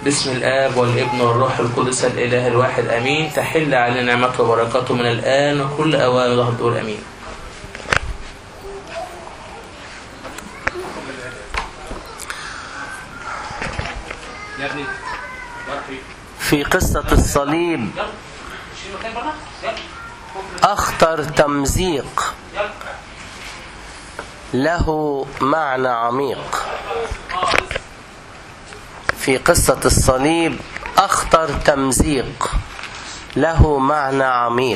باسم الآب والابن والروح القدس الإله الواحد أمين. تحل علينا نعمته وبركاته من الآن وكل أوان ظهر دول أمين. في قصة الصليب أخطر تمزيق له معنى عميق. في قصة الصليب أخطر تمزيق له معنى عميق.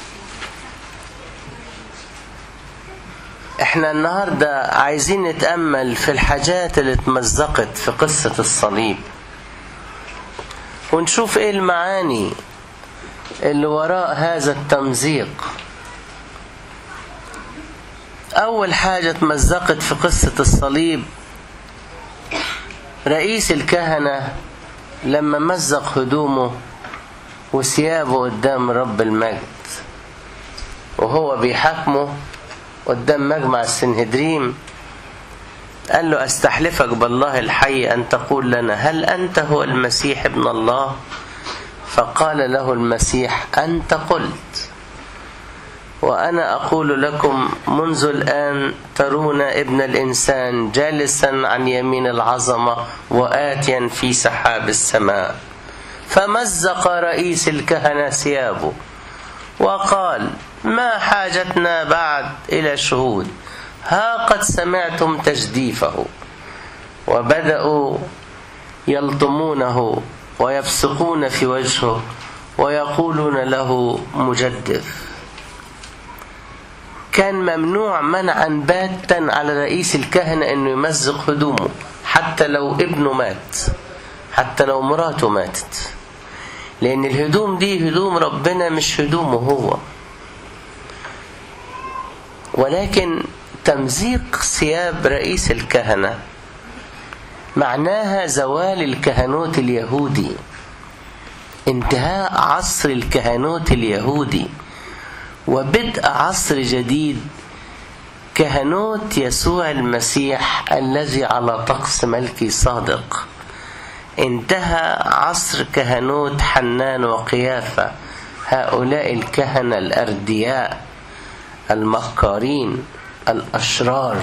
احنا النهاردة عايزين نتأمل في الحاجات اللي اتمزقت في قصة الصليب ونشوف ايه المعاني اللي وراء هذا التمزيق. أول حاجة اتمزقت في قصة الصليب رئيس الكهنة لما مزق هدومه وثيابه قدام رب المجد وهو بيحاكمه قدام مجمع السنهدريم. قال له: أستحلفك بالله الحي أن تقول لنا هل أنت هو المسيح ابن الله؟ فقال له المسيح: أنت قلت، وأنا أقول لكم منذ الآن ترون ابن الإنسان جالسا عن يمين العظمة وآتيا في سحاب السماء. فمزق رئيس الكهنة ثيابه وقال: ما حاجتنا بعد إلى شهود؟ ها قد سمعتم تجديفه. وبدأوا يلطمونه ويبصقون في وجهه ويقولون له مجدف. كان ممنوع منعا باتا على رئيس الكهنة انه يمزق هدومه، حتى لو ابنه مات، حتى لو مراته ماتت، لان الهدوم دي هدوم ربنا مش هدومه هو. ولكن تمزيق ثياب رئيس الكهنة معناها زوال الكهنوت اليهودي، انتهاء عصر الكهنوت اليهودي وبدء عصر جديد، كهنوت يسوع المسيح الذي على طقس ملكي صادق. انتهى عصر كهنوت حنان وقيافة، هؤلاء الكهنة الأردياء المكارين الأشرار،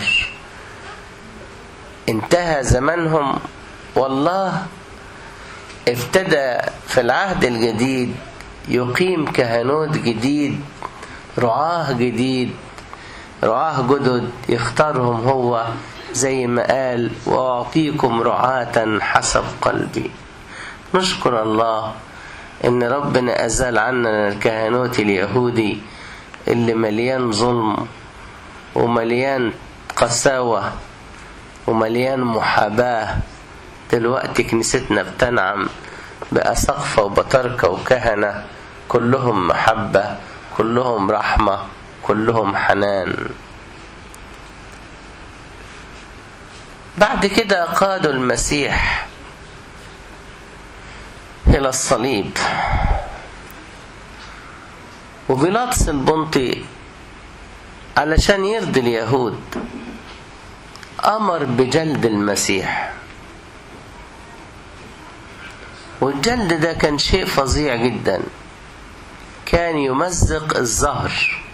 انتهى زمنهم. والله ابتدى في العهد الجديد يقيم كهنوت جديد، رعاه جديد، رعاه جدد يختارهم هو زي ما قال: وأعطيكم رعاة حسب قلبي. نشكر الله إن ربنا أزال عننا الكهنوت اليهودي اللي مليان ظلم ومليان قساوة ومليان محاباة. دلوقتي كنيستنا بتنعم بأسقفة وبطركة وكهنة كلهم محبة، كلهم رحمة، كلهم حنان. بعد كده قادوا المسيح إلى الصليب، وبيلاطس البنطي علشان يرضي اليهود أمر بجلد المسيح. والجلد ده كان شيء فظيع جدا، كان يمزق الظهر،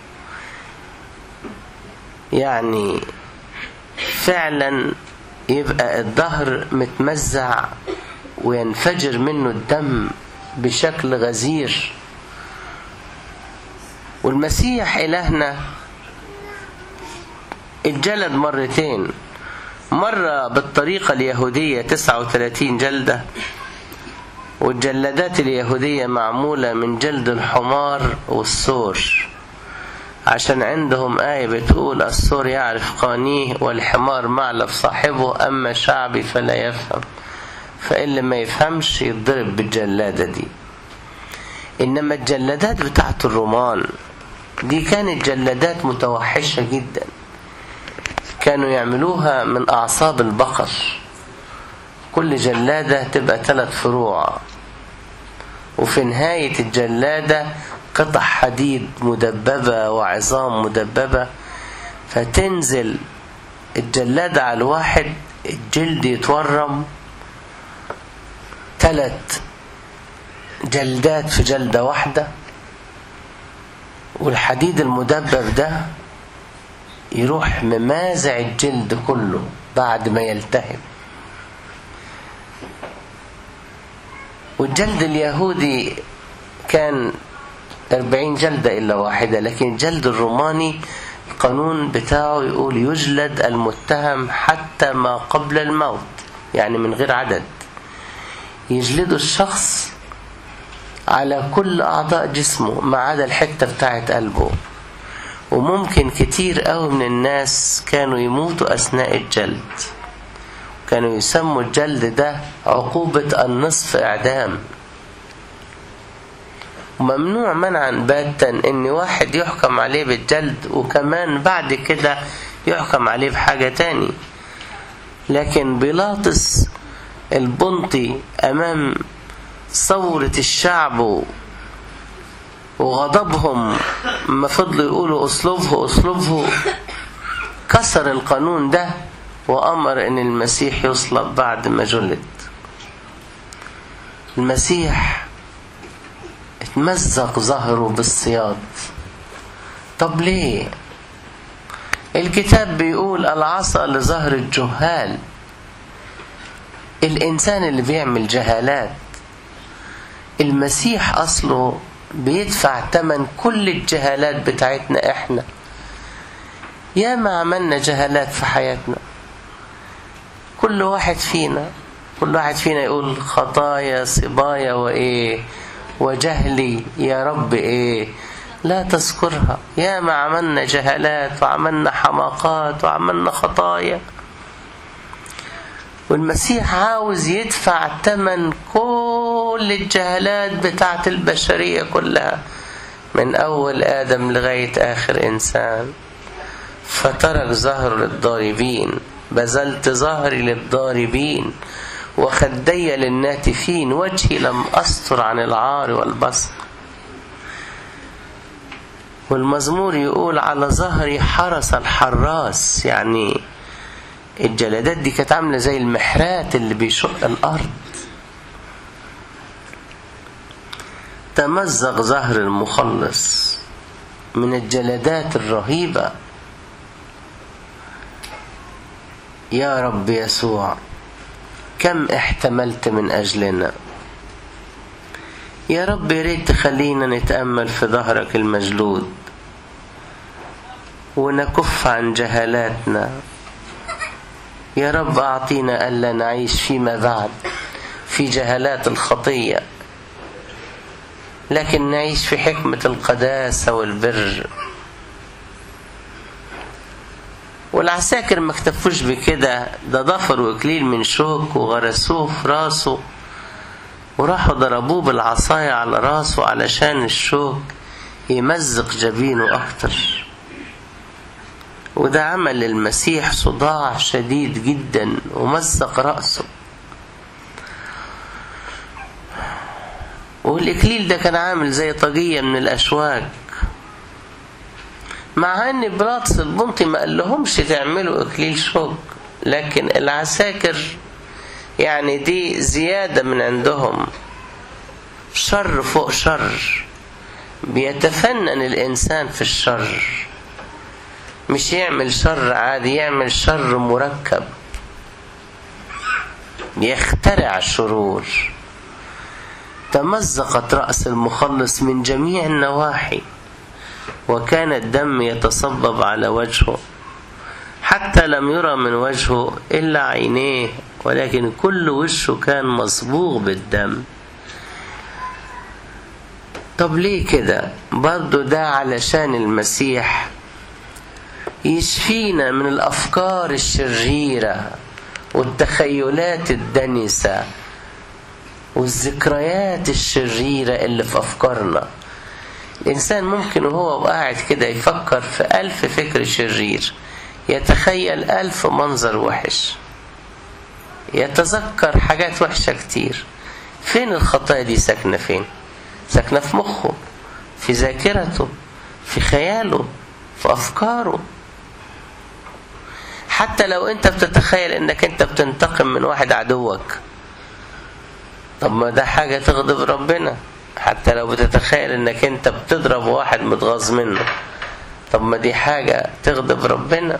يعني فعلا يبقى الظهر متمزع وينفجر منه الدم بشكل غزير. والمسيح إلهنا اتجلد مرتين، مرة بالطريقة اليهودية 39 جلدة، والجلدات اليهودية معمولة من جلد الحمار والثور، عشان عندهم آية بتقول: الثور يعرف قانيه والحمار معلف صاحبه، أما شعبي فلا يفهم. فإن ما يفهمش يضرب بالجلادة دي. إنما الجلدات بتاعت الرومان دي كانت جلدات متوحشة جدا، كانوا يعملوها من أعصاب البقر، كل جلادة تبقى 3 فروع، وفي نهاية الجلادة قطع حديد مدببة وعظام مدببة، فتنزل الجلادة على الواحد، الجلد يتورم، 3 جلدات في جلدة واحدة، والحديد المدبب ده يروح ممازع الجلد كله بعد ما يلتهب. والجلد اليهودي كان 40 جلدة إلا واحدة، لكن الجلد الروماني القانون بتاعه يقول يجلد المتهم حتى ما قبل الموت، يعني من غير عدد. يجلدوا الشخص على كل أعضاء جسمه ما عدا الحتة بتاعت قلبه. وممكن كتير قوي من الناس كانوا يموتوا أثناء الجلد، كانوا يسموا الجلد ده عقوبة النصف إعدام. وممنوع منعا باتا ان واحد يحكم عليه بالجلد وكمان بعد كده يحكم عليه بحاجة تاني. لكن بيلاطس البنطي امام ثورة الشعب وغضبهم ما فضلوا يقولوا اصلبه، كسر القانون ده وامر ان المسيح يصلب بعد ما جلد. المسيح اتمزق ظهره بالصياط. طب ليه؟ الكتاب بيقول العصا لظهر الجهال. الإنسان اللي بيعمل جهالات المسيح أصله بيدفع تمن كل الجهالات بتاعتنا احنا. يا ما عملنا جهالات في حياتنا، كل واحد فينا يقول خطايا صبايا وإيه وجهلي يا رب إيه لا تذكرها. يا ما عملنا جهالات وعملنا حماقات وعملنا خطايا، والمسيح عاوز يدفع ثمن كل الجهالات بتاعت البشرية كلها من أول آدم لغاية آخر إنسان. فترك ظهر للضاربين، بذلت ظهري للضاربين وخدي للناتفين، وجهي لم أستر عن العار والبصق. والمزمور يقول على ظهري حرس الحراس، يعني الجلدات دي كانت عاملة زي المحرات اللي بيشق الأرض. تمزق ظهر المخلص من الجلدات الرهيبة. يا رب يسوع كم احتملت من أجلنا. يا رب يريد تخلينا نتأمل في ظهرك المجلود ونكف عن جهالاتنا. يا رب أعطينا ألا نعيش فيما بعد في جهالات الخطية، لكن نعيش في حكمة القداسة والبر. والعساكر ما اكتفوش بكده، ده ضفروا إكليل من شوك وغرسوه في راسه وراحوا ضربوه بالعصاية على راسه علشان الشوك يمزق جبينه أكتر. وده عمل للمسيح صداع شديد جدا ومزق رأسه. والإكليل ده كان عامل زي طاقية من الأشواك، مع أن بيلاطس البنطي ما قال لهمش تعملوا إكليل شوك، لكن العساكر يعني دي زيادة من عندهم، شر فوق شر. بيتفنن الإنسان في الشر، مش يعمل شر عادي، يعمل شر مركب، يخترع الشرور. تمزقت رأس المخلص من جميع النواحي، وكان الدم يتصبب على وجهه حتى لم يرى من وجهه إلا عينيه، ولكن كل وشه كان مصبوغ بالدم. طب ليه كده؟ برضو ده علشان المسيح يشفينا من الأفكار الشريرة والتخيلات الدنسة والذكريات الشريرة اللي في أفكارنا. الإنسان ممكن وهو قاعد كده يفكر في 1000 فكر شرير، يتخيل 1000 منظر وحش، يتذكر حاجات وحشة كتير. فين الخطايا دي ساكنة؟ فين ساكنة؟ في مخه، في ذاكرته، في خياله، في أفكاره. حتى لو أنت بتتخيل أنك أنت بتنتقم من واحد عدوك، طب ما ده حاجة تغضب ربنا، حتى لو بتتخيل انك انت بتضرب واحد متغاظ منه، طب ما دي حاجة تغضب ربنا.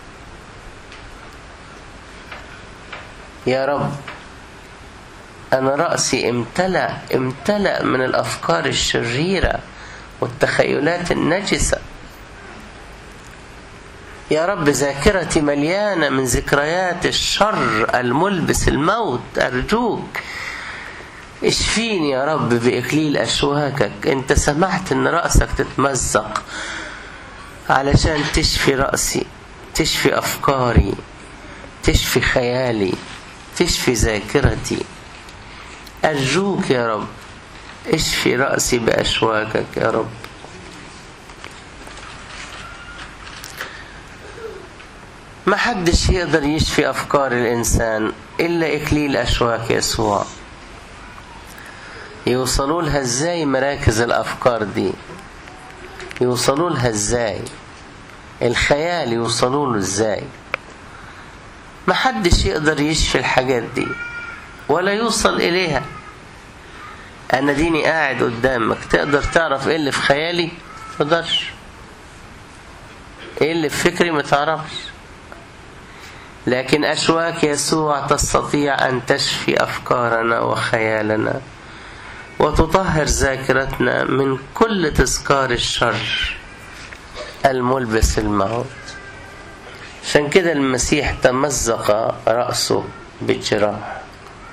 يا رب أنا رأسي امتلأ من الأفكار الشريرة والتخيلات النجسة. يا رب ذاكرتي مليانة من ذكريات الشر الملبس الموت، أرجوك اشفيني يا رب بإكليل أشواكك. أنت سمحت أن رأسك تتمزق علشان تشفي رأسي، تشفي أفكاري، تشفي خيالي، تشفي ذاكرتي. أرجوك يا رب اشفي رأسي بأشواكك يا رب. ما حدش يقدر يشفي أفكار الإنسان إلا إكليل أشواك يسوع. يوصلوا لها إزاي مراكز الأفكار دي؟ يوصلوا لها إزاي؟ الخيال يوصلوا له إزاي؟ ما حدش يقدر يشفي الحاجات دي ولا يوصل إليها. أنا ديني قاعد قدامك، تقدر تعرف إيه اللي في خيالي؟ ما تقدرش. إيه اللي في فكري؟ ما تعرفش. لكن أشواك يسوع تستطيع أن تشفي أفكارنا وخيالنا وتطهر ذاكرتنا من كل تذكار الشر الملبس الموت. عشان كده المسيح تمزق رأسه بالجراح،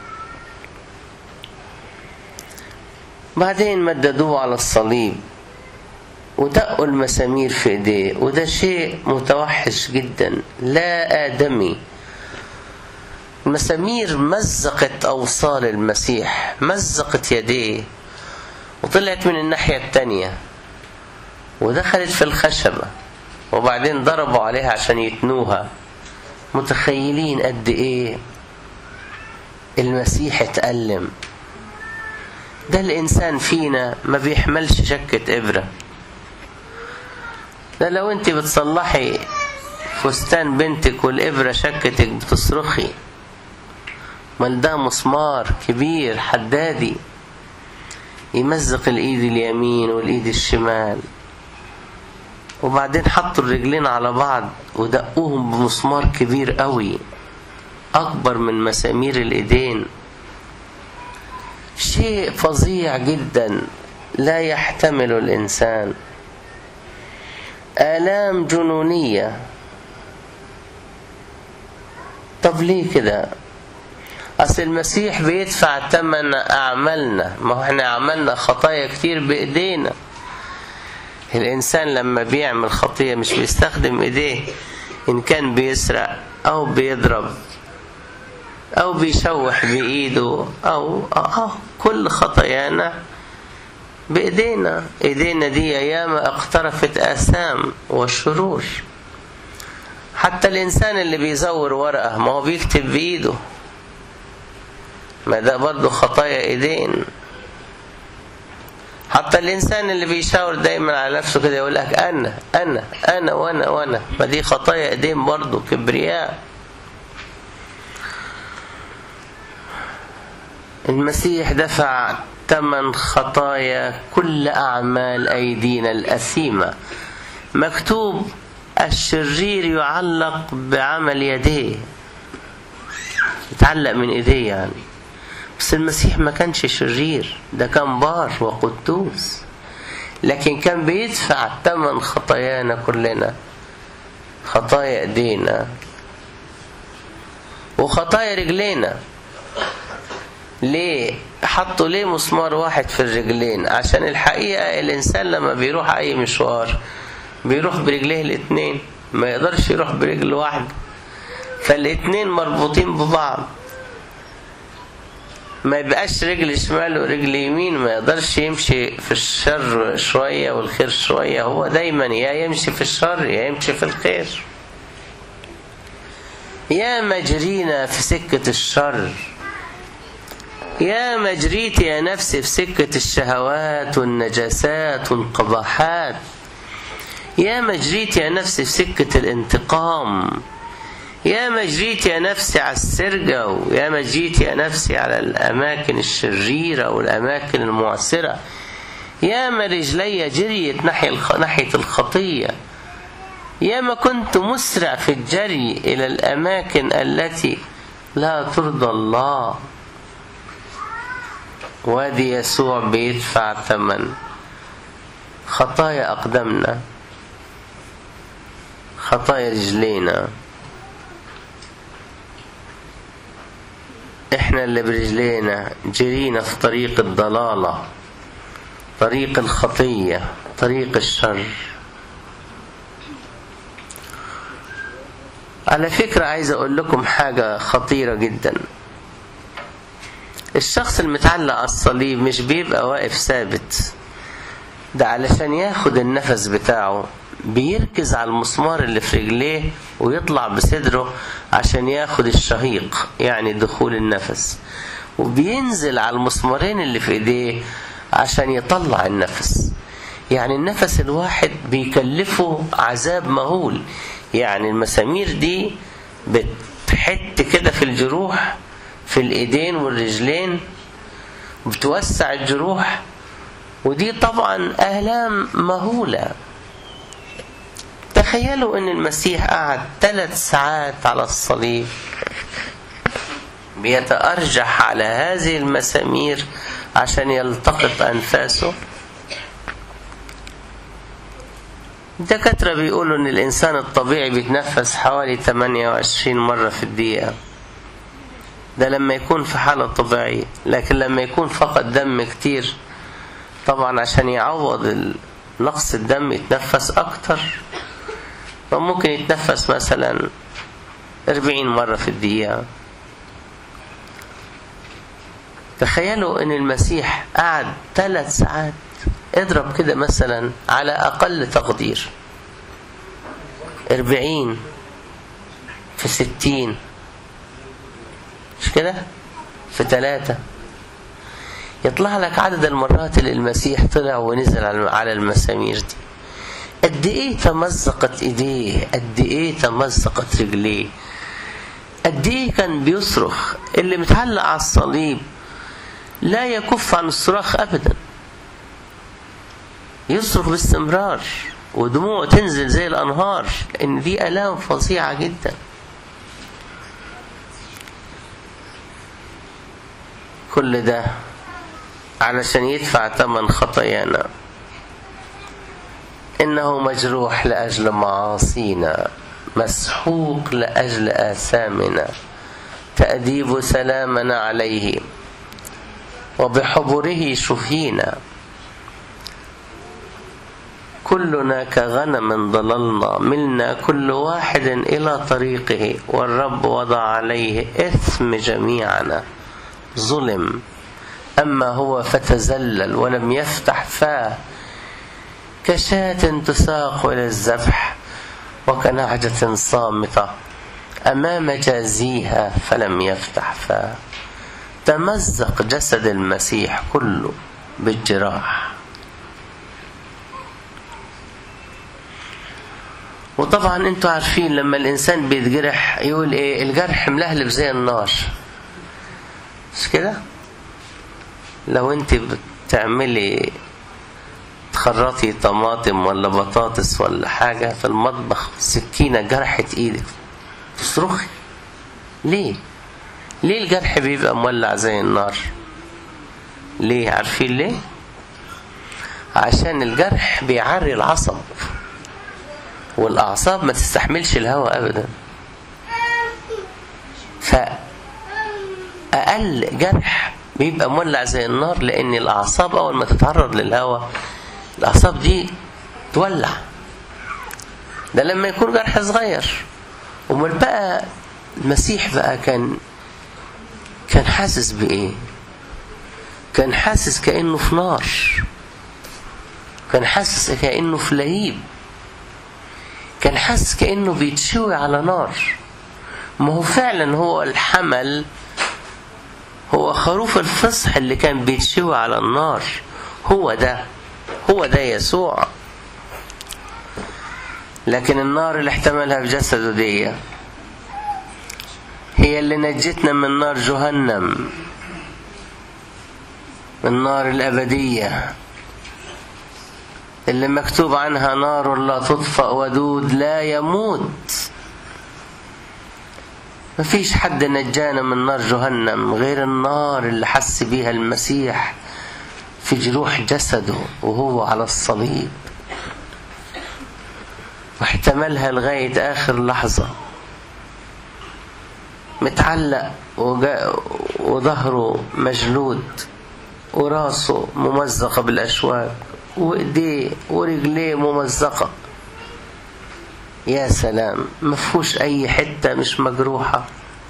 بعدين مددوه على الصليب ودقوا المسامير في ايديه، وده شيء متوحش جدا لا آدمي. المسامير مزقت أوصال المسيح، مزقت يديه وطلعت من الناحية التانية ودخلت في الخشبة، وبعدين ضربوا عليها عشان يتنوها. متخيلين قد ايه المسيح اتألم؟ ده الإنسان فينا ما بيحملش شكة إبرة. ده لو انت بتصلحي فستان بنتك والإبرة شكتك بتصرخي، مال ده مسمار كبير حدادي يمزق الإيد اليمين والإيد الشمال. وبعدين حطوا الرجلين على بعض ودقوهم بمسمار كبير قوي أكبر من مسامير الإيدين. شيء فظيع جدا لا يحتمله الإنسان. آلام جنونية. طب ليه كده؟ أصل المسيح بيدفع ثمن أعمالنا. ما هو احنا عملنا خطايا كتير بإيدينا. الإنسان لما بيعمل خطية مش بيستخدم إيديه، إن كان بيسرق أو بيضرب أو بيشوح بإيده أو كل خطايانا بإيدينا. إيدينا دي ياما اقترفت آثام والشرور. حتى الإنسان اللي بيزور ورقة ما هو بيكتب بإيده، ما ده برضو خطايا إيدين. حتى الإنسان اللي بيشاور دايما على نفسه كده يقول لك أنا أنا أنا وأنا وأنا، ما دي خطايا إيدين برضو، كبرياء. المسيح دفع ثمن خطايا كل أعمال أيدينا الأثيمة. مكتوب الشرير يعلق بعمل يديه، يتعلق من إيديه يعني. بس المسيح ما كانش شرير، ده كان بار وقدوس، لكن كان بيدفع ثمن خطايانا كلنا، خطايا ايدينا وخطايا رجلينا. ليه حطوا ليه مسمار واحد في الرجلين؟ عشان الحقيقة الإنسان لما بيروح أي مشوار بيروح برجليه الاتنين، ما يقدرش يروح برجل واحد، فالاتنين مربوطين ببعض. ما يبقاش رجل شمال ورجل يمين، ما يقدرش يمشي في الشر شوية والخير شوية، هو دايما يا يمشي في الشر يا يمشي في الخير. يا مجرينا في سكة الشر، يا مجريت يا نفسي في سكة الشهوات والنجاسات والقباحات، يا مجريت يا نفسي في سكة الانتقام، يا ما جريت يا نفسي على السرقة، ويا ما جريت يا نفسي على الأماكن الشريرة والأماكن المعسرة، يا ما رجلي جريت ناحية الخطية، يا ما كنت مسرع في الجري إلى الأماكن التي لا ترضى الله. وادي يسوع بيدفع ثمن خطايا أقدامنا، خطايا رجلينا. احنا اللي برجلينا جرينا في طريق الضلالة، طريق الخطية، طريق الشر. على فكرة عايز اقول لكم حاجة خطيرة جدا. الشخص المتعلق على الصليب مش بيبقى واقف ثابت، ده علشان ياخد النفس بتاعه بيركز على المسمار اللي في رجليه ويطلع بصدره عشان ياخد الشهيق، يعني دخول النفس، وبينزل على المسمارين اللي في ايديه عشان يطلع النفس. يعني النفس الواحد بيكلفه عذاب مهول. يعني المسامير دي بتحت كده في الجروح في الايدين والرجلين، بتوسع الجروح، ودي طبعا آلام مهولة. تخيلوا ان المسيح قعد 3 ساعات على الصليب بيتأرجح على هذه المسامير عشان يلتقط أنفاسه. الدكاترة بيقولوا ان الانسان الطبيعي بيتنفس حوالي 28 مرة في الدقيقة، ده لما يكون في حالة طبيعية. لكن لما يكون فقد دم كتير طبعا عشان يعوض نقص الدم يتنفس اكتر، فممكن يتنفس مثلا 40 مرة في الدقيقة. تخيلوا ان المسيح قعد 3 ساعات. اضرب كده مثلا على اقل تقدير 40 في 60، مش كده؟ في 3 يطلع لك عدد المرات اللي المسيح طلع ونزل على المسامير دي. قد ايه تمزقت ايديه، قد ايه تمزقت رجليه، قد ايه كان بيصرخ. اللي متعلق على الصليب لا يكف عن الصراخ ابدا، يصرخ باستمرار ودموعه تنزل زي الانهار، لان دي الام فظيعه جدا. كل ده علشان يدفع ثمن خطايانا. إنه مجروح لأجل معاصينا، مسحوق لأجل آثامنا، تأديب سلامنا عليه، وبحبره شفينا. كلنا كغنم ضللنا، ملنا كل واحد إلى طريقه، والرب وضع عليه إثم جميعنا. ظلم أما هو فتزلل ولم يفتح فاه، كشاة تساق إلى الذبح، وكنعجة صامتة أمام جازيها فلم يفتح فاه. تمزق جسد المسيح كله بالجراح. وطبعا انتوا عارفين لما الإنسان بيتجرح يقول ايه؟ الجرح ملهلب زي النار، مش كده؟ لو انت بتعملي تخرطي طماطم ولا بطاطس ولا حاجة في المطبخ، سكينة جرحت ايدك، تصرخي ليه؟ ليه الجرح بيبقى مولع زي النار؟ ليه؟ عارفين ليه؟ عشان الجرح بيعري العصب، والأعصاب ما تستحملش الهواء أبدا. فأقل جرح بيبقى مولع زي النار، لأن الأعصاب أول ما تتعرض للهواء الأعصاب دي تولع. ده لما يكون جرح صغير. ومن بقى المسيح بقى كان حاسس بإيه؟ كان حاسس كأنه في نار، كان حاسس كأنه في لهيب، كان حاسس كأنه بيتشوي على نار. ما هو فعلا هو الحمل، هو خروف الفصح اللي كان بيتشوي على النار. هو ده يسوع. لكن النار اللي احتملها بجسده دي هي اللي نجتنا من نار جهنم، من نار الأبدية اللي مكتوب عنها نار لا تطفأ ودود لا يموت. مفيش حد نجانا من نار جهنم غير النار اللي حس بيها المسيح في جروح جسده وهو على الصليب، واحتملها لغاية آخر لحظة، متعلق وظهره مجلود وراسه ممزقة بالأشواك وإيديه ورجليه ممزقة. يا سلام، مفهوش أي حتة مش مجروحة.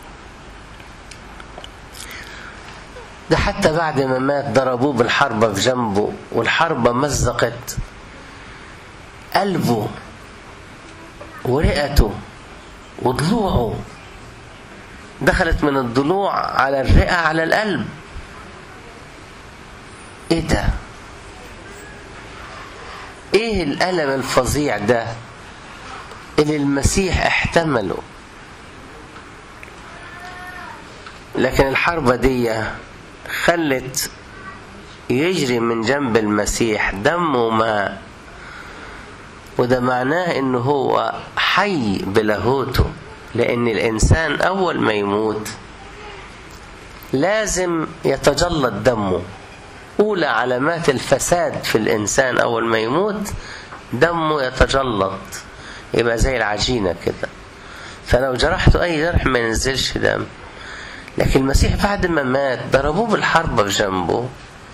ده حتى بعد ما مات ضربوه بالحربة في جنبه، والحربة مزقت قلبه ورئته وضلوعه، دخلت من الضلوع على الرئة على القلب. ايه ده؟ ايه الألم الفظيع ده اللي المسيح احتمله؟ لكن الحربة دي خلت يجري من جنب المسيح دم وماء، وده معناه انه هو حي بلاهوته، لان الانسان اول ما يموت لازم يتجلط دمه. اولى علامات الفساد في الانسان اول ما يموت دمه يتجلط، يبقى زي العجينة كده، فلو جرحته اي جرح ما ينزلش دم. لكن المسيح بعد ما مات ضربوه بالحربة في جنبه،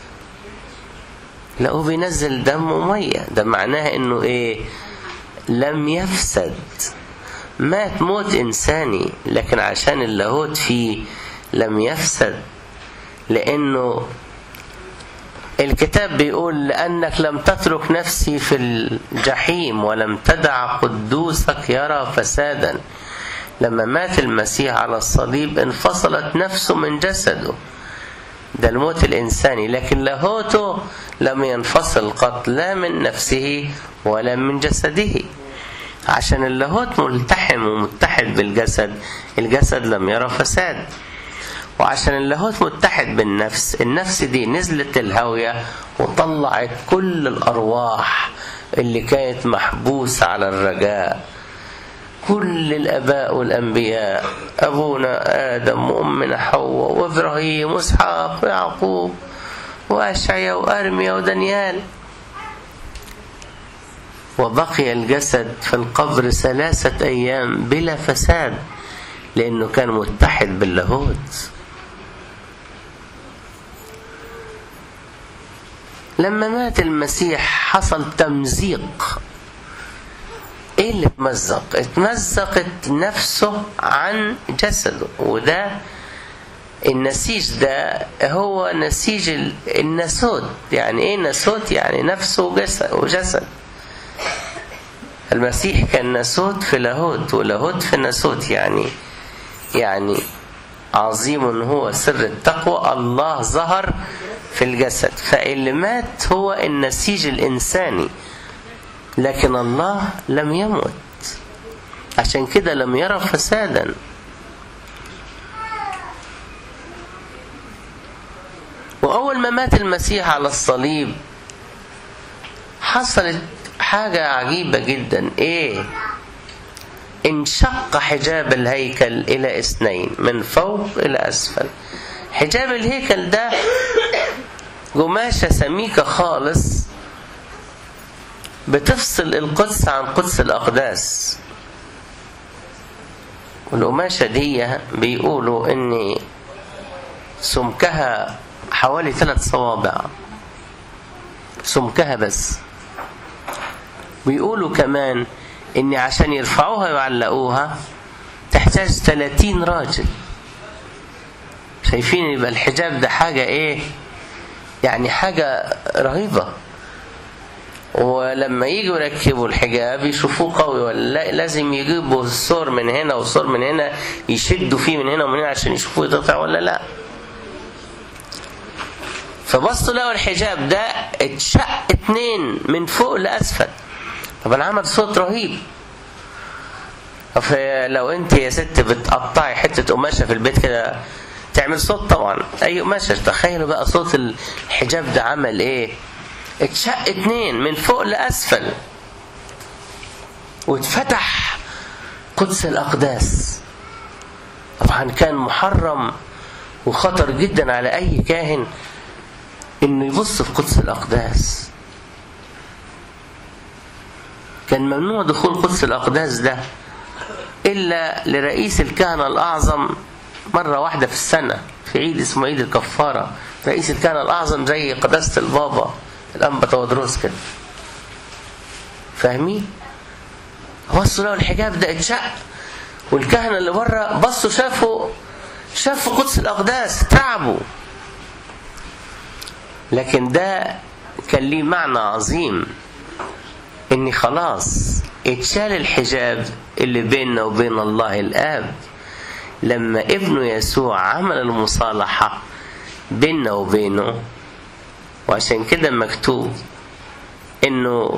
لقوه بينزل دم ومية. ده معناه انه ايه؟ لم يفسد، مات موت انساني، لكن عشان اللاهوت فيه لم يفسد. لانه الكتاب بيقول لأنك لم تترك نفسي في الجحيم ولم تدع قدوسك يرى فسادا. لما مات المسيح على الصليب انفصلت نفسه من جسده، ده الموت الإنساني، لكن لاهوته لم ينفصل قط، لا من نفسه ولا من جسده، عشان اللاهوت ملتحم ومتحد بالجسد، الجسد لم يرى فساد. وعشان اللاهوت متحد بالنفس، النفس دي نزلت الهاوية وطلعت كل الأرواح اللي كانت محبوسة على الرجاء، كل الآباء والأنبياء، أبونا آدم وأمنا حواء وإبراهيم وإسحاق ويعقوب وأشعيا وأرميا ودانيال. وبقي الجسد في القبر 3 أيام بلا فساد، لأنه كان متحد باللاهوت. لما مات المسيح حصل تمزيق. ايه اللي اتمزق؟ اتمزقت نفسه عن جسده، وده النسيج ده هو نسيج الناسوت. يعني ايه ناسوت؟ يعني نفسه وجسد. المسيح كان ناسوت في لاهوت ولاهوت في ناسوت، يعني عظيم هو سر التقوى، الله ظهر في الجسد. فاللي مات هو النسيج الإنساني، لكن الله لم يمت، عشان كده لم يرى فسادا. وأول ما مات المسيح على الصليب حصلت حاجة عجيبة جدا. ايه؟ انشق حجاب الهيكل إلى 2 من فوق إلى أسفل. حجاب الهيكل ده قماشة سميكة خالص بتفصل القدس عن قدس الأقداس، والقماشة دي بيقولوا إن سمكها حوالي 3 صوابع سمكها بس. بيقولوا كمان إن عشان يرفعوها ويعلقوها تحتاج 30 راجل. شايفين؟ يبقى الحجاب ده حاجة ايه؟ يعني حاجة رهيبة. ولما يجوا يركبوا الحجاب يشوفوه قوي ولا لا، لازم يجيبوا السور من هنا والسور من هنا، يشدوا فيه من هنا ومن هنا عشان يشوفوه يتقطع ولا لا. فبصوا لقوا الحجاب ده اتشق 2 من فوق لأسفل. طبعا عمل صوت رهيب. لو انت يا ست بتقطعي حتة قماشة في البيت كده تعمل صوت طبعا، اي قماشة. تخيلوا بقى صوت الحجاب ده عمل ايه؟ اتشق 2 من فوق لأسفل، واتفتح قدس الأقداس. طبعا كان محرم وخطر جدا على أي كاهن إنه يبص في قدس الأقداس. كان ممنوع دخول قدس الأقداس ده إلا لرئيس الكهنة الأعظم مرة واحدة في السنة، في عيد اسمه عيد الكفارة. رئيس الكهنة الأعظم زي قداسة البابا الأنبا تودروس كده، فاهمين؟ بصوا لو الحجاب ده اتشق، والكهنة اللي بره بصوا شافوا قدس الأقداس، تعبوا. لكن ده كان ليه معنى عظيم، إن خلاص اتشال الحجاب اللي بيننا وبين الله الآب لما ابنه يسوع عمل المصالحة بيننا وبينه. وعشان كده مكتوب إنه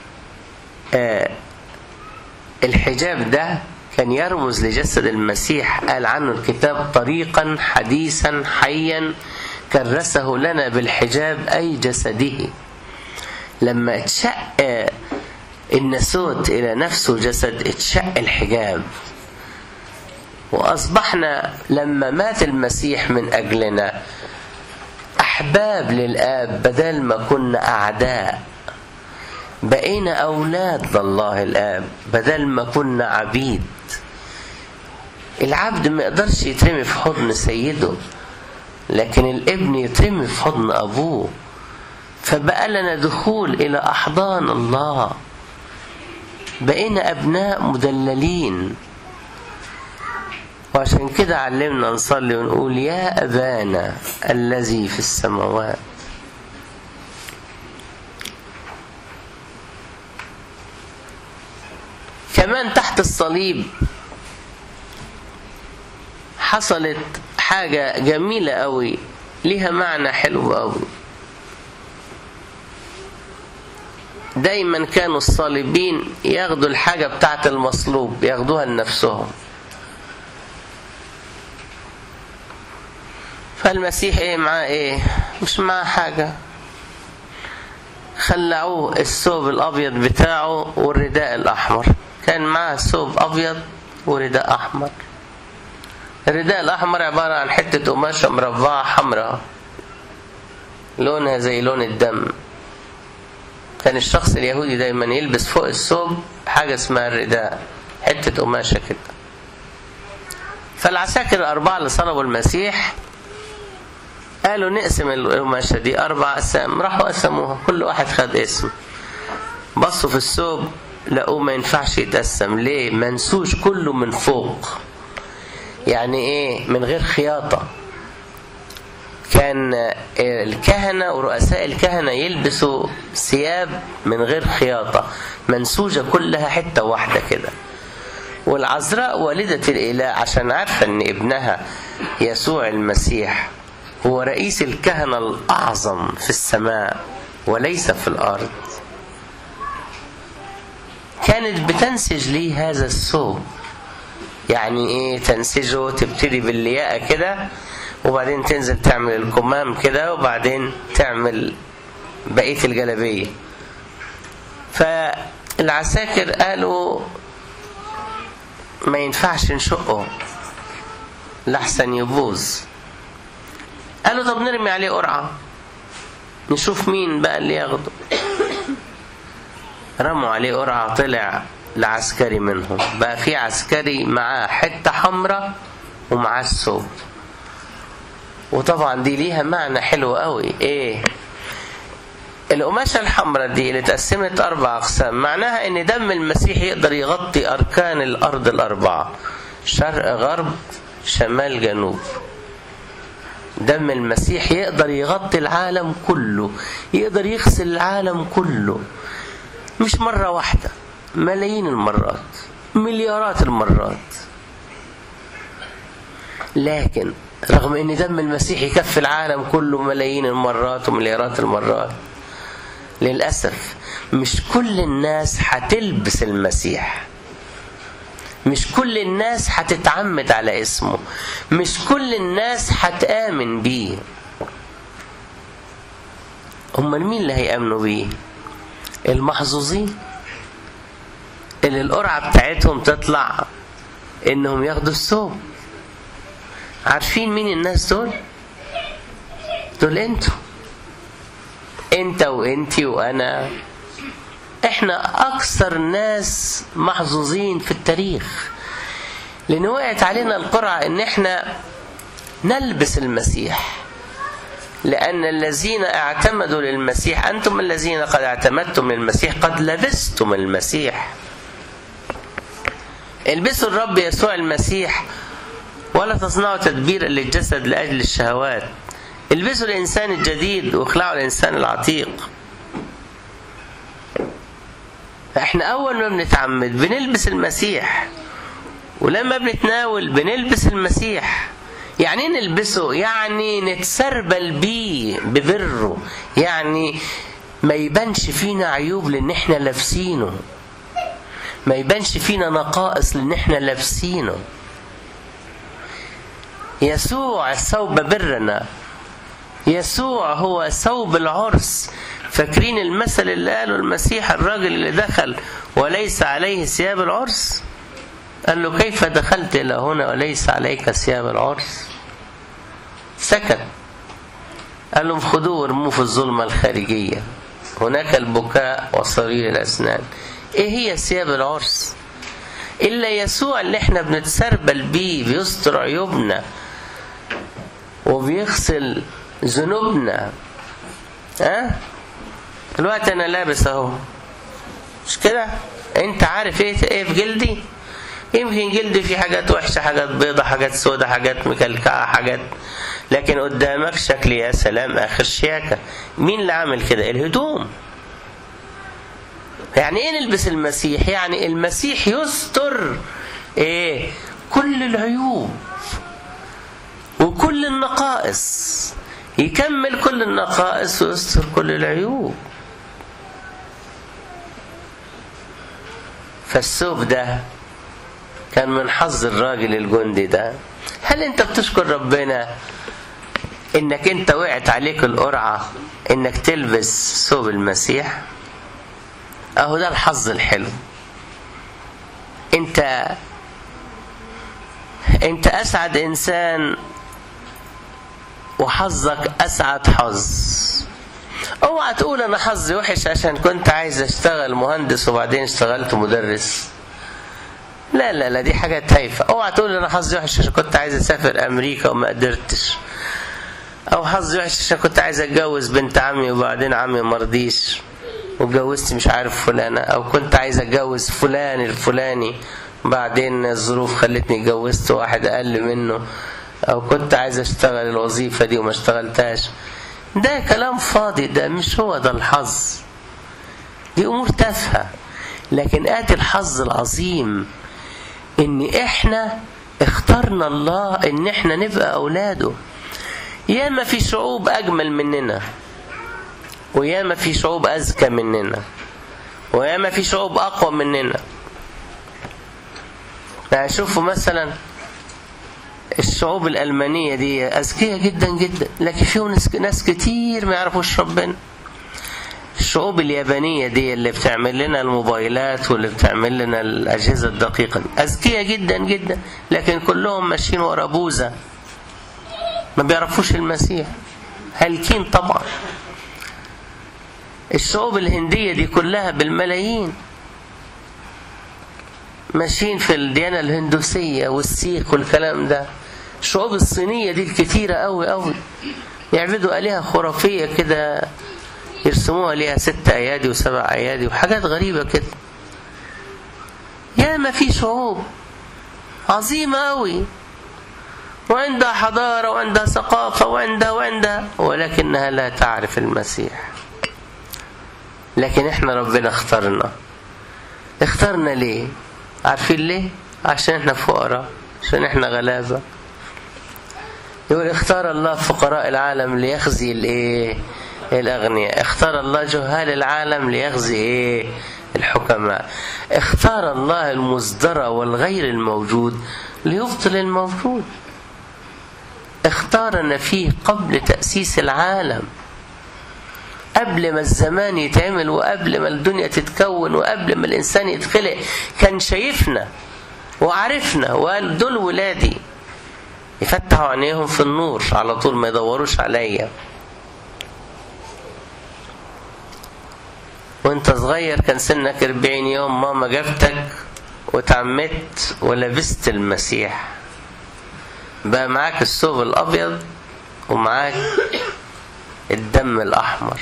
الحجاب ده كان يرمز لجسد المسيح. قال عنه الكتاب: طريقا حديثا حيا كرسه لنا بالحجاب أي جسده. لما اتشق الناسوت إلى نفسه جسد، اتشق الحجاب، وأصبحنا لما مات المسيح من أجلنا أحباب للآب بدل ما كنا أعداء. بقينا أولاد لله الآب بدل ما كنا عبيد. العبد ما يقدرش يترمي في حضن سيده، لكن الابن يترمي في حضن أبوه. فبقى لنا دخول إلى أحضان الله، بقينا أبناء مدللين. وعشان كده علمنا نصلي ونقول: يا أبانا الذي في السماوات. كمان تحت الصليب حصلت حاجة جميلة قوي، ليها معنى حلو قوي. دايما كانوا الصليبين ياخدوا الحاجة بتاعت المصلوب ياخدوها لنفسهم. فالمسيح ايه معاه؟ ايه؟ مش معاه حاجة. خلعوه الثوب الابيض بتاعه والرداء الاحمر. كان معاه ثوب ابيض ورداء احمر. الرداء الاحمر عبارة عن حتة قماشة مربعة حمراء لونها زي لون الدم. كان الشخص اليهودي دايما يلبس فوق الثوب حاجة اسمها الرداء، حتة قماشة كده. فالعساكر الأربعة اللي صلبوا المسيح قالوا: نقسم القماشة دي 4 أقسام. راحوا قسموها، كل واحد خد اسم. بصوا في الثوب لقوه ما ينفعش يتقسم. ليه؟ منسوش كله من فوق. يعني ايه؟ من غير خياطة. كان الكهنة ورؤساء الكهنة يلبسوا ثياب من غير خياطة، منسوجة كلها حتة واحدة كده. والعذراء والدة الإله عشان عارفة ان ابنها يسوع المسيح هو رئيس الكهنة الأعظم في السماء وليس في الأرض، كانت بتنسج ليه هذا الثوب. يعني ايه تنسجه؟ تبتدي باللياقة كده، وبعدين تنزل تعمل الكمام كده، وبعدين تعمل بقية الجلابية. فالعساكر قالوا: ما ينفعش نشقه لحسن يبوظ. قالوا: طب نرمي عليه قرعة نشوف مين بقى اللي ياخده. رموا عليه قرعة، طلع العسكري منهم. بقى في عسكري معاه حتة حمراء ومعاه الثوب. وطبعا دي ليها معنى حلو قوي. ايه القماشة الحمراء دي اللي اتقسمت 4 أقسام؟ معناها ان دم المسيح يقدر يغطي أركان الأرض ال4: شرق غرب شمال جنوب. دم المسيح يقدر يغطي العالم كله، يقدر يغسل العالم كله، مش مرة واحدة، ملايين المرات، مليارات المرات. لكن رغم ان دم المسيح يكفي العالم كله ملايين المرات ومليارات المرات، للأسف مش كل الناس هتلبس المسيح. مش كل الناس هتتعمد على اسمه، مش كل الناس هتآمن بيه. امال مين اللي هيآمنوا بيه؟ المحظوظين اللي القرعة بتاعتهم تطلع انهم ياخدوا الثوب. عارفين مين الناس دول؟ دول انت وانتي وانا. احنا اكثر ناس محظوظين في التاريخ، لان وقعت علينا القرعة ان احنا نلبس المسيح. لأن الذين اعتمدوا للمسيح، أنتم الذين قد اعتمدتم للمسيح قد لبستم المسيح. البسوا الرب يسوع المسيح ولا تصنعوا تدبير للجسد لأجل الشهوات. البسوا الإنسان الجديد واخلعوا الإنسان العتيق. احنا أول ما بنتعمد بنلبس المسيح، ولما بنتناول بنلبس المسيح. يعني نلبسه يعني نتسربل بيه ببره، يعني ما يبانش فينا عيوب لان احنا لابسينه، ما يبانش فينا نقائص لان احنا لابسينه. يسوع ثوب برنا، يسوع هو ثوب العرس. فاكرين المثل اللي قاله المسيح الراجل اللي دخل وليس عليه ثياب العرس؟ قال له كيف دخلت إلى هنا وليس عليك ثياب العرس؟ سكت. قال لهم خذوه وارموه في الظلمة الخارجية، هناك البكاء وصرير الأسنان. ايه هي ثياب العرس؟ إلا يسوع اللي احنا بنتسربل بيه، بيستر عيوبنا وبيغسل ذنوبنا. الوقت انا لابس اهو، مش كده؟ انت عارف ايه في جلدي؟ يمكن جلدي فيه حاجات وحشة، حاجات بيضة، حاجات سودة، حاجات مكلكعة، حاجات، لكن قدامك شكلي يا سلام آخر شياكة. مين اللي عامل كده؟ الهدوم. يعني ايه نلبس المسيح؟ يعني المسيح يستر ايه؟ كل العيوب وكل النقائص، يكمل كل النقائص ويستر كل العيوب. فالثوب ده كان من حظ الراجل الجندي ده. هل انت بتشكر ربنا انك انت وقعت عليك القرعة انك تلبس ثوب المسيح؟ اهو ده الحظ الحلو. انت اسعد انسان وحظك اسعد حظ. اوعى تقول انا حظي وحش عشان كنت عايز اشتغل مهندس وبعدين اشتغلت مدرس. لا لا لا، دي حاجة هايفة. اوعى تقول انا حظي وحش عشان كنت عايز اسافر امريكا وما قدرتش، او حظي وحش عشان كنت عايز اتجوز بنت عمي وبعدين عمي مرضيش واتجوزت مش عارف فلانة، او كنت عايز اتجوز فلان الفلاني بعدين الظروف خلتني اتجوزت واحد اقل منه، او كنت عايز اشتغل الوظيفة دي وما اشتغلتهاش. ده كلام فاضي، ده مش هو ده الحظ، دي امور تافهة. لكن آتي الحظ العظيم ان احنا اخترنا الله ان احنا نبقى اولاده. ياما في شعوب اجمل مننا، وياما في شعوب اذكى مننا، وياما في شعوب اقوى مننا. يعني شوفوا مثلا الشعوب الألمانية دي أذكياء جدا جدا، لكن فيهم ناس كتير ما يعرفوش ربنا. الشعوب اليابانية دي اللي بتعمل لنا الموبايلات واللي بتعمل لنا الأجهزة الدقيقة دي أذكياء جدا جدا، لكن كلهم ماشيين ورا بوذا، ما بيعرفوش المسيح، هالكين طبعا. الشعوب الهندية دي كلها بالملايين ماشيين في الديانة الهندوسية والسيخ والكلام ده. الشعوب الصينية دي الكتيرة قوي قوي يعبدوا آلهة خرافية كده، يرسموها ليها 6 أيادي و7 أيادي وحاجات غريبة كده. ياما في شعوب عظيمة قوي وعندها حضارة وعندها ثقافة وعندها ولكنها لا تعرف المسيح. لكن احنا ربنا اخترنا ليه؟ عارفين ليه؟ عشان احنا فقراء، عشان احنا غلابة. يقول اختار الله فقراء العالم ليخزي الاغنياء، اختار الله جهال العالم ليخزي الحكماء. اختار الله المصدر والغير الموجود ليبطل الموجود. اختارنا فيه قبل تأسيس العالم، قبل ما الزمان يتعمل وقبل ما الدنيا تتكون وقبل ما الإنسان يتخلق كان شايفنا وعرفنا وقال دول ولادي. يفتحوا عينيهم في النور على طول، ما يدوروش عليا. وانت صغير كان سنك 40 يوم ماما جابتك وتعمدت ولبست المسيح، بقى معاك الثوب الأبيض ومعاك الدم الأحمر.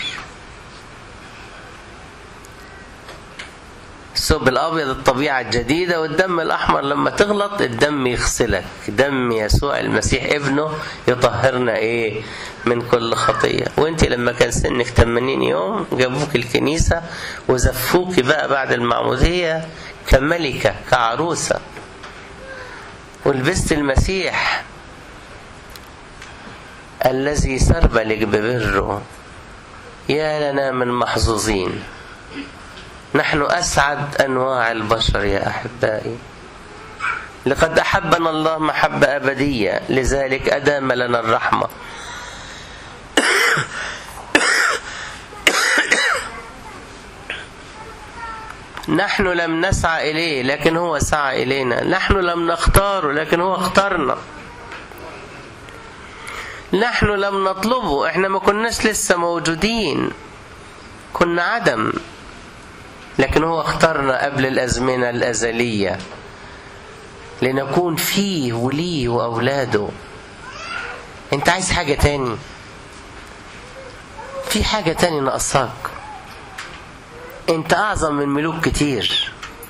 الثوب الأبيض الطبيعة الجديدة، والدم الأحمر لما تغلط الدم يغسلك. دم يسوع المسيح ابنه يطهرنا من كل خطية. وانت لما كان سنك 80 يوم جابوك الكنيسة وزفوك بقى بعد المعمودية كملكة كعروسة، ولبست المسيح الذي سربلك ببره. يا لنا من محظوظين، نحن أسعد أنواع البشر يا أحبائي. لقد أحبنا الله محبة أبدية، لذلك أدام لنا الرحمة. نحن لم نسعى إليه لكن هو سعى إلينا. نحن لم نختاره لكن هو اختارنا. نحن لم نطلبه، احنا ما كناش لسه موجودين، كنا عدم، لكن هو اختارنا قبل الأزمنة الأزلية لنكون فيه وليه وأولاده. انت عايز حاجة تاني؟ في حاجة تاني ناقصاك؟ انت أعظم من ملوك كتير،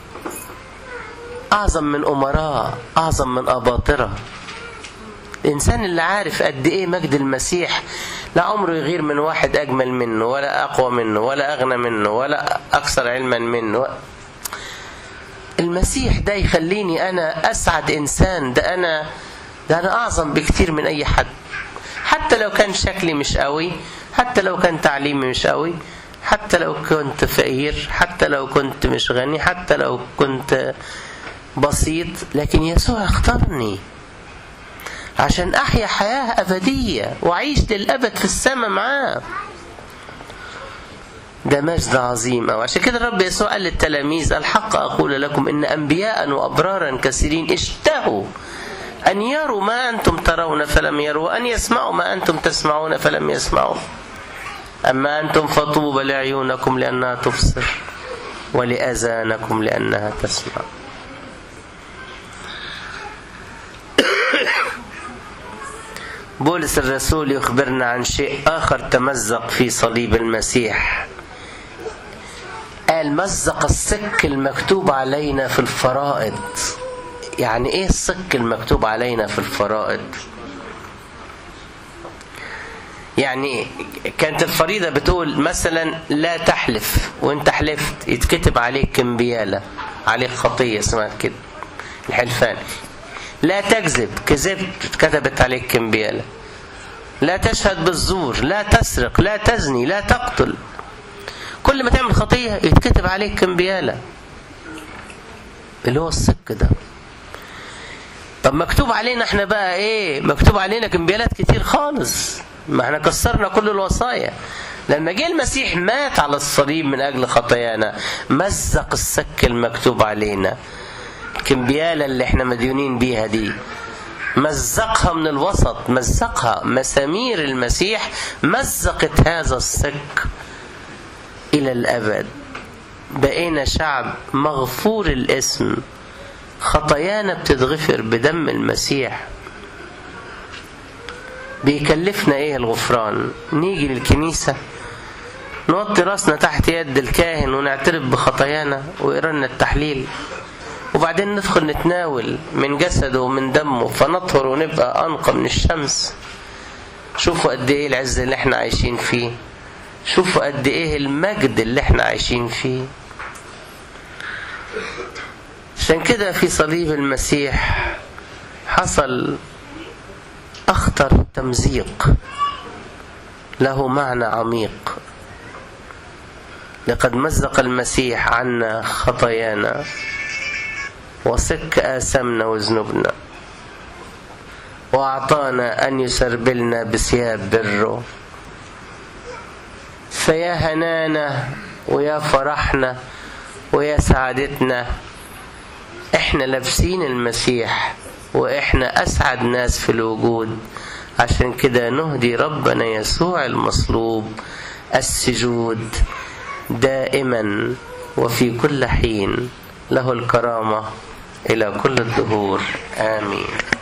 أعظم من أمراء، أعظم من أباطرة. الإنسان اللي عارف قد إيه مجد المسيح لا عمره يغير من واحد أجمل منه ولا أقوى منه ولا أغنى منه ولا أكثر علما منه. المسيح ده يخليني أنا أسعد إنسان. ده أنا أعظم بكتير من أي حد، حتى لو كان شكلي مش قوي، حتى لو كان تعليمي مش قوي، حتى لو كنت فقير، حتى لو كنت مش غني، حتى لو كنت بسيط، لكن يسوع اختارني عشان أحيا حياة أبدية وأعيش للأبد في السماء معاه. ده مجد عظيم. وعشان كده الرب يسوع قال للتلاميذ: الحق أقول لكم إن أنبياء وأبرارا كثيرين اشتهوا أن يروا ما أنتم ترون فلم يروا، وأن يسمعوا ما أنتم تسمعون فلم يسمعوا. أما أنتم فطوبى لعيونكم لأنها تبصر ولآذانكم لأنها تسمع. بولس الرسول يخبرنا عن شيء آخر تمزق في صليب المسيح. قال: مزق الصك المكتوب علينا في الفرائض. يعني إيه الصك المكتوب علينا في الفرائض؟ يعني كانت الفريضة بتقول مثلا لا تحلف، وانت حلفت يتكتب عليك كمبيالة، عليك خطية اسمها كده الحلفان. لا تكذب، كذبت اتكتبت عليك كمبيالة. لا تشهد بالزور، لا تسرق، لا تزني، لا تقتل. كل ما تعمل خطية يتكتب عليك كمبيالة، اللي هو الصك ده. طب مكتوب علينا احنا بقى ايه؟ مكتوب علينا كمبيالات كتير خالص، ما احنا كسرنا كل الوصايا. لما جه المسيح مات على الصليب من أجل خطايانا، مزق الصك المكتوب علينا. الكمبيالة اللي احنا مديونين بيها دي مزقها من الوسط، مزقها. مسامير المسيح مزقت هذا الصك إلى الأبد. بقينا شعب مغفور الاسم، خطايانا بتتغفر بدم المسيح. بيكلفنا ايه الغفران؟ نيجي للكنيسة نوطي راسنا تحت يد الكاهن ونعترف بخطايانا ويقرأ لنا التحليل، وبعدين ندخل نتناول من جسده ومن دمه فنطهر ونبقى أنقى من الشمس. شوفوا قد ايه العز اللي احنا عايشين فيه، شوفوا قد ايه المجد اللي احنا عايشين فيه. عشان كده في صليب المسيح حصل أخطر تمزيق له معنى عميق. لقد مزق المسيح عنا خطايانا وصك آثامنا وذنوبنا، وأعطانا أن يسربلنا بثياب بره. فيا هنانا ويا فرحنا ويا سعادتنا، احنا لابسين المسيح واحنا أسعد ناس في الوجود. عشان كده نهدي ربنا يسوع المصلوب السجود دائما وفي كل حين، له الكرامة إلى كل الدهور. آمين.